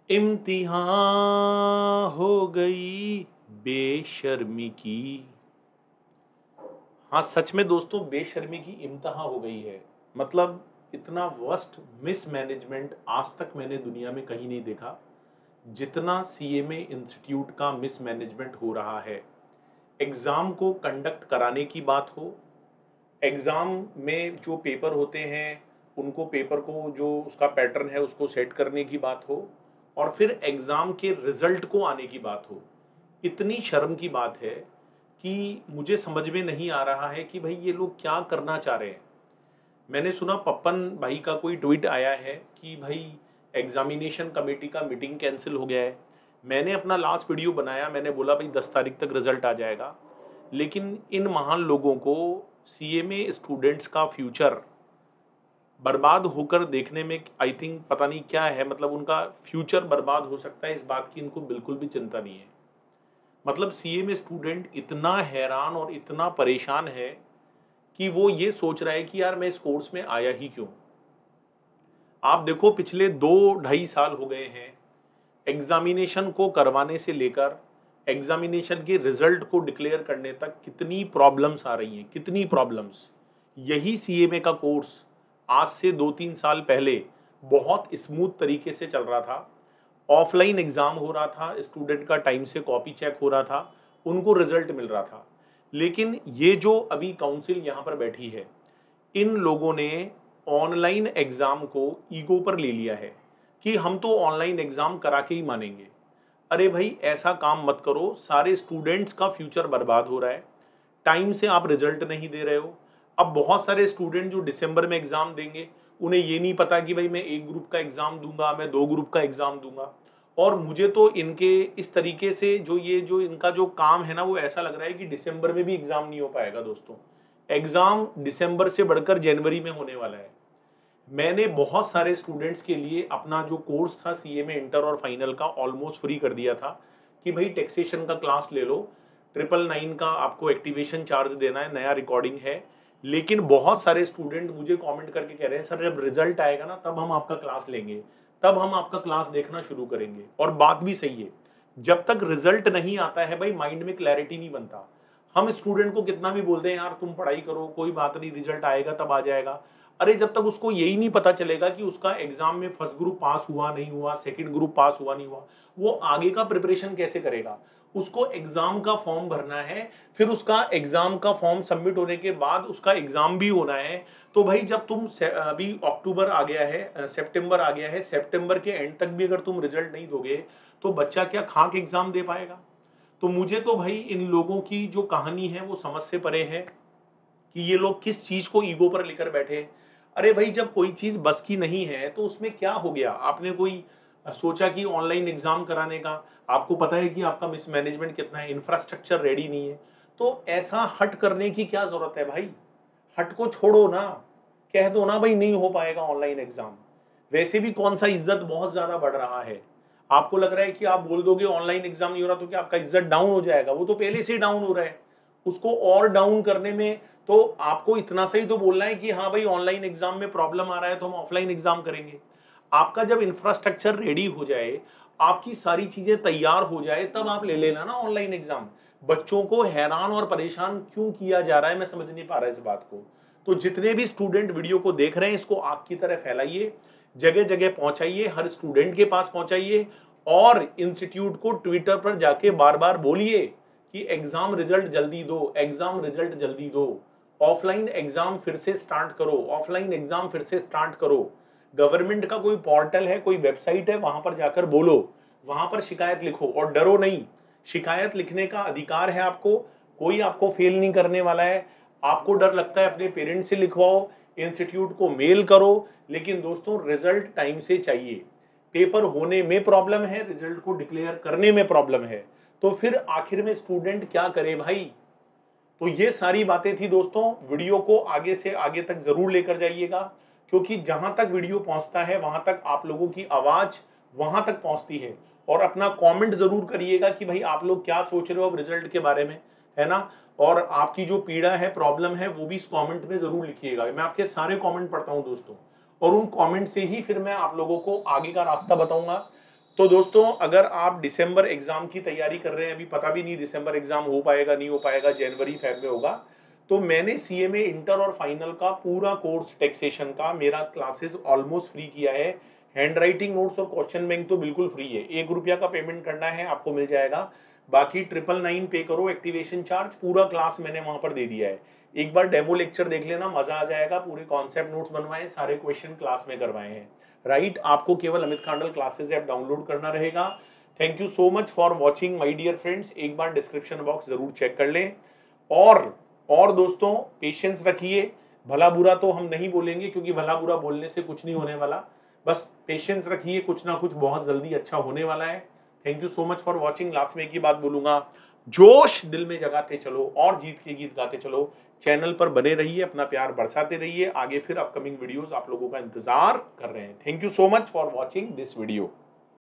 इम्तिहान हो गई बेशर्मी की। हाँ, सच में दोस्तों बेशर्मी की इम्तिहान हो गई है। मतलब इतना वर्स्ट मिसमैनेजमेंट आज तक मैंने दुनिया में कहीं नहीं देखा, जितना सीएमए इंस्टीट्यूट का मिसमैनेजमेंट हो रहा है। एग्ज़ाम को कंडक्ट कराने की बात हो, एग्ज़ाम में जो पेपर होते हैं, उनको पेपर को जो उसका पैटर्न है उसको सेट करने की बात हो, और फिर एग्ज़ाम के रिज़ल्ट को आने की बात हो। इतनी शर्म की बात है कि मुझे समझ में नहीं आ रहा है कि भाई ये लोग क्या करना चाह रहे हैं। मैंने सुना पप्पन भाई का कोई ट्वीट आया है कि भाई एग्ज़ामिनेशन कमेटी का मीटिंग कैंसिल हो गया है। मैंने अपना लास्ट वीडियो बनाया, मैंने बोला भाई 10 तारीख तक रिज़ल्ट आ जाएगा। लेकिन इन महान लोगों को सीएमए स्टूडेंट्स का फ्यूचर बर्बाद होकर देखने में आई थिंक पता नहीं क्या है, मतलब उनका फ्यूचर बर्बाद हो सकता है, इस बात की इनको बिल्कुल भी चिंता नहीं है। मतलब सीएमए स्टूडेंट इतना हैरान और इतना परेशान है कि वो ये सोच रहा है कि यार मैं इस कोर्स में आया ही क्यों। आप देखो पिछले 2 ढाई साल हो गए हैं एग्जामिनेशन को करवाने से लेकर एग्जामिनेशन के रिजल्ट को डिक्लेयर करने तक कितनी प्रॉब्लम्स आ रही हैं, कितनी प्रॉब्लम्स। यही सीएमए का कोर्स आज से 2-3 साल पहले बहुत स्मूथ तरीके से चल रहा था। ऑफलाइन एग्ज़ाम हो रहा था, स्टूडेंट का टाइम से कॉपी चेक हो रहा था, उनको रिजल्ट मिल रहा था। लेकिन ये जो अभी काउंसिल यहाँ पर बैठी है, इन लोगों ने ऑनलाइन एग्ज़ाम को ईगो पर ले लिया है कि हम तो ऑनलाइन एग्ज़ाम करा के ही मानेंगे। अरे भाई ऐसा काम मत करो, सारे स्टूडेंट्स का फ्यूचर बर्बाद हो रहा है। टाइम से आप रिजल्ट नहीं दे रहे हो। अब बहुत सारे स्टूडेंट जो दिसंबर में एग्ज़ाम देंगे, उन्हें ये नहीं पता कि भाई मैं एक ग्रुप का एग्ज़ाम दूंगा, मैं 2 ग्रुप का एग्ज़ाम दूंगा। और मुझे तो इनके इस तरीके से जो इनका जो काम है ना, वो ऐसा लग रहा है कि दिसंबर में भी एग्ज़ाम नहीं हो पाएगा दोस्तों। एग्ज़ाम दिसंबर से बढ़कर जनवरी में होने वाला है। मैंने बहुत सारे स्टूडेंट्स के लिए अपना जो कोर्स था सीएमए इंटर और फाइनल का ऑलमोस्ट फ्री कर दिया था कि भाई टैक्सेशन का क्लास ले लो, 999 का आपको एक्टिवेशन चार्ज देना है, नया रिकॉर्डिंग है। लेकिन बहुत सारे स्टूडेंट मुझे कमेंट करके कह रहे हैं सर जब रिजल्ट आएगा ना तब हम आपका क्लास लेंगे, तब हम आपका क्लास देखना शुरू करेंगे। और बात भी सही है, जब तक रिजल्ट नहीं आता है भाई माइंड में क्लैरिटी नहीं बनता। हम स्टूडेंट को कितना भी बोलते हैं यार तुम पढ़ाई करो, कोई बात नहीं, रिजल्ट आएगा तब आ जाएगा। अरे जब तक उसको यही नहीं पता चलेगा कि उसका एग्जाम में फर्स्ट ग्रुप पास हुआ नहीं हुआ, सेकंड ग्रुप पास हुआ नहीं हुआ, वो आगे का प्रिपरेशन कैसे करेगा। उसको एग्जाम का फॉर्म भरना है, फिर उसका एग्जाम का फॉर्म सबमिट होने के बाद उसका एग्जाम भी होना है। तो भाई जब तुम अभी अक्टूबर आ गया है, सितंबर आ गया है, सितंबर के एंड तक भी अगर तुम रिजल्ट नहीं दोगे तो बच्चा क्या खाक एग्जाम दे पाएगा। तो मुझे तो भाई इन लोगों की जो कहानी है वो समझ से परे है कि ये लोग किस चीज को ईगो पर लेकर बैठे हैं। अरे भाई जब कोई चीज बस की नहीं है तो उसमें क्या हो गया। आपने कोई सोचा कि ऑनलाइन एग्जाम कराने का, आपको पता है कि आपका मिसमैनेजमेंट कितना है, इंफ्रास्ट्रक्चर रेडी नहीं है, तो ऐसा हट करने की क्या जरूरत है भाई। हट को छोड़ो ना, कह दो ना भाई नहीं हो पाएगा ऑनलाइन एग्जाम। वैसे भी कौन सा इज्जत बहुत ज्यादा बढ़ रहा है। आपको लग रहा है कि आप बोल दोगे ऑनलाइन एग्जाम नहीं हो रहा तो क्या आपका इज्जत डाउन हो जाएगा। वो तो पहले से ही डाउन हो रहा है, उसको और डाउन करने में तो आपको इतना सही तो बोलना है कि हाँ भाई ऑनलाइन एग्जाम में प्रॉब्लम आ रहा है तो हम ऑफलाइन एग्जाम करेंगे। आपका जब इंफ्रास्ट्रक्चर रेडी हो जाए, आपकी सारी चीजें तैयार हो जाए, तब आप ले लेना ना ऑनलाइन एग्जाम। बच्चों को हैरान और परेशान क्यों किया जा रहा है, मैं समझ नहीं पा रहा इस बात को। तो जितने भी स्टूडेंट वीडियो को देख रहे हैं इसको आग की तरह फैलाइए, जगह जगह पहुंचाइए, हर स्टूडेंट के पास पहुंचाइए, और इंस्टीट्यूट को ट्विटर पर जाके बार बार बोलिए कि एग्जाम रिजल्ट जल्दी दो, एग्जाम रिजल्ट जल्दी दो, ऑफलाइन एग्जाम फिर से स्टार्ट करो, ऑफलाइन एग्जाम फिर से स्टार्ट करो। गवर्नमेंट का कोई पोर्टल है, कोई वेबसाइट है, वहां पर जाकर बोलो, वहां पर शिकायत लिखो और डरो नहीं। शिकायत लिखने का अधिकार है आपको, कोई आपको फेल नहीं करने वाला है। आपको डर लगता है अपने पेरेंट्स से लिखवाओ, इंस्टीट्यूट को मेल करो, लेकिन दोस्तों रिजल्ट टाइम से चाहिए। पेपर होने में प्रॉब्लम है, रिजल्ट को डिक्लेयर करने में प्रॉब्लम है, तो फिर आखिर में स्टूडेंट क्या करे भाई। तो ये सारी बातें थी दोस्तों, वीडियो को आगे से आगे तक जरूर लेकर जाइएगा, क्योंकि जहां तक वीडियो पहुंचता है वहां तक आप लोगों की आवाज वहां तक पहुंचती है। और अपना कमेंट जरूर करिएगा कि भाई आप लोग क्या सोच रहे हो अब रिजल्ट के बारे में, है ना। और आपकी जो पीड़ा है, प्रॉब्लम है, वो भी इस कमेंट में जरूर लिखिएगा। मैं आपके सारे कमेंट पढ़ता हूं दोस्तों, और उन कमेंट से ही फिर मैं आप लोगों को आगे का रास्ता बताऊंगा। तो दोस्तों अगर आप दिसंबर एग्जाम की तैयारी कर रहे हैं, अभी पता भी नहीं दिसंबर एग्जाम हो पाएगा नहीं हो पाएगा, जनवरी फेब में होगा, तो मैंने सीएमए इंटर और फाइनल का पूरा कोर्स टैक्सेशन का मेरा क्लासेस ऑलमोस्ट फ्री किया है। हैंड राइटिंग नोट्स और क्वेश्चन बैंक तो बिल्कुल फ्री है, 1 रुपया का पेमेंट करना है आपको मिल जाएगा, बाकी 999 पे करो एक्टिवेशन चार्ज, पूरा क्लास मैंने वहां पर दे दिया है। एक बार डेमो लेक्चर देख लेना, मजा आ जाएगा, पूरे कॉन्सेप्ट नोट्स बनवाए, सारे क्वेश्चन क्लास में करवाए हैं। राइट, आपको केवल Amit Kandal classes app download करना रहेगा। Thank you so much for watching my dear friends, एक बार डिस्क्रिप्शन बॉक्स जरूर चेक कर लें। और दोस्तों पेशेंस रखिए, भला बुरा तो हम नहीं बोलेंगे क्योंकि भला बुरा बोलने से कुछ नहीं होने वाला, बस पेशेंस रखिए, कुछ ना कुछ बहुत जल्दी अच्छा होने वाला है। Thank you so much for watching. Last में एक ही बात बोलूंगा, जोश दिल में जगाते चलो और जीत के गीत गाते चलो। चैनल पर बने रहिए, अपना प्यार बरसाते रहिए, आगे फिर अपकमिंग वीडियोस आप लोगों का इंतजार कर रहे हैं। Thank you so much for watching this video.